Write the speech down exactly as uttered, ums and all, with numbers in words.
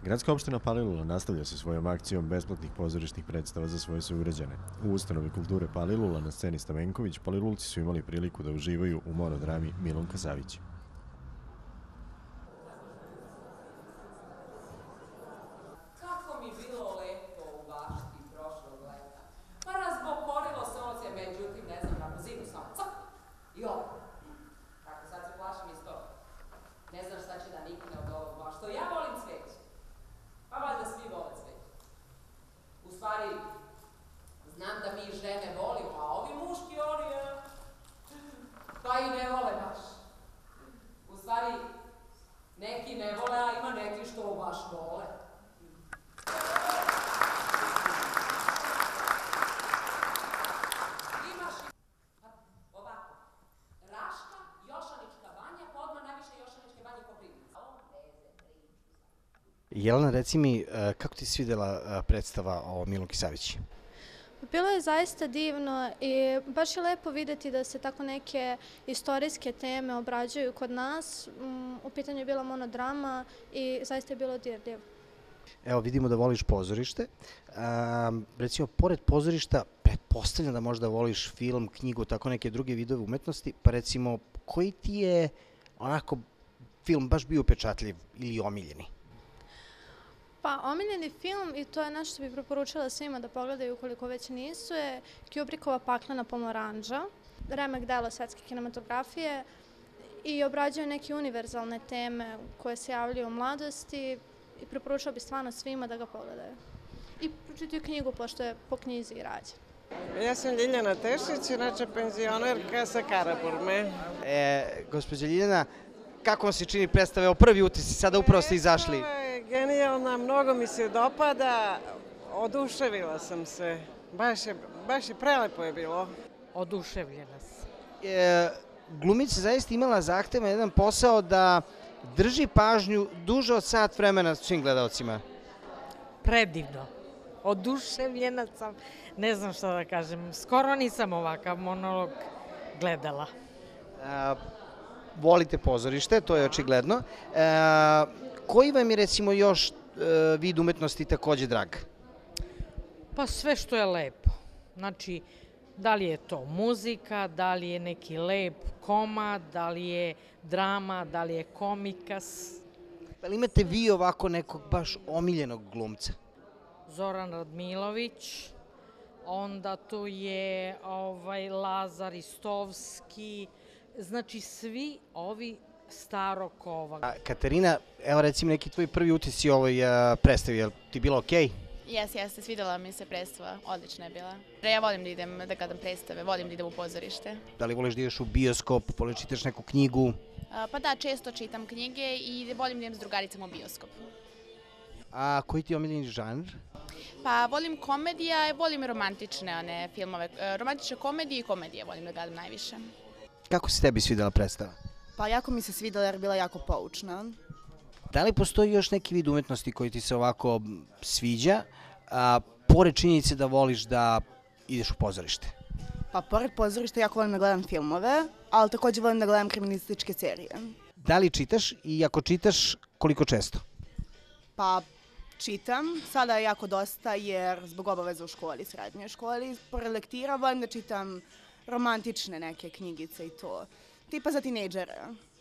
Gradska opština Palilula nastavlja sa svojom akcijom besplatnih pozorišnih predstava za svoje sugrađane. U ustanovi kulture Palilula na sceni Stamenković Palilulci su imali priliku da uživaju u monodrami Milunka Savić. Kako mi bilo lepo u bašti prošlog leta. Pa razbokorilo se oce, međutim, ne znam, kako zimu sam. Cak! I ovo. Tako, sad se plašim iz toga. Ne znam šta će da nikne od ovog baš. Što ja volim cveće. Pa valjda svi vole cveće. U stvari, znam da mi žene volimo, a ovi muški oni, pa i ne vole baš. U stvari, neki ne vole, a ima neki što baš vole. Imaš ovako, Raška, Jošanička banja, pa odmah najviše Jošaničke banje Koprivnica. Jelena, reci mi, kako ti se svidela predstava o Milunki Savić? Bilo je zaista divno i baš je lepo videti da se tako neke istorijske teme obrađuju kod nas. U pitanju je bila monodrama i zaista je bilo dirljivo. Evo, vidimo da voliš pozorište. Recimo, pored pozorišta, pretpostavljam da možda voliš film, knjigu, tako neke druge vidove umetnosti, pa recimo, koji ti je onako film baš bio upečatljiv ili omiljeni? Pa, omiljeni film, i to je nešto što bih preporučila svima da pogledaju ukoliko već nisu, je Kubrickova Paklena pomoranđa, remek delo svetske kinematografije i obrađuje neke univerzalne teme koje se javljaju u mladosti i preporučila bih stvarno svima da ga pogledaju. I pročitaju knjigu, pošto je po knjizi i rađen. Ja sam Ljiljana Tešić, inače penzionerka sa Karaburme. E, gospođa Ljiljana, kako vam se čini predstave? Evo, prvi utisci, sada upravo ste izašli. Genijalna, mnogo mi se dopada, oduševila sam se, baš je, baš je prelepo je bilo. Oduševljena sam. E, glumica zaista imala zahtevan jedan posao da drži pažnju duže od sat vremena svim gledalcima. Predivno. Oduševljena sam, ne znam što da kažem, skoro nisam ovakav monolog gledala. E, volite pozorište, to je očigledno. E, Koji vam je, recimo, još vid umetnosti takođe drag? Pa sve što je lepo. Znači, da li je to muzika, da li je neki lep komad, da li je drama, da li je komikas. Da li imate vi ovako nekog baš omiljenog glumca? Zoran Radmilović, onda tu je ovaj, Lazar Istovski, znači svi ovi staro kova. Katarina, evo recimo neki tvoji prvi utisci u ovoj predstavi, je li ti bilo okej? Jes, jeste, svidela mi se predstava, odlična je bila. Ja volim da idem, da gledam predstave, volim da idem u pozorište. Da li voliš da ideš u bioskop, voliš čitaš neku knjigu? Pa da, često čitam knjige i volim da idem s drugaricama u bioskop. A koji ti je omiljeni žanr? Pa volim komedija i volim romantične one filmove, romantične komedije i komedije volim da gledam najviše. Kako se tebi svidela predstava? Pa jako mi se svidela jer je bila jako poučna. Da li postoji još neki vid umetnosti koji ti se ovako sviđa, a, pored činjenice da voliš da ideš u pozorište? Pa pored pozorišta jako volim da gledam filmove, ali takođe volim da gledam kriminalističke serije. Da li čitaš i ako čitaš, koliko često? Pa čitam, sada je jako dosta jer zbog obaveza u školi, srednjoj školi, pored lektira volim da čitam romantične neke knjigice i to. Tipa za tinejdžere.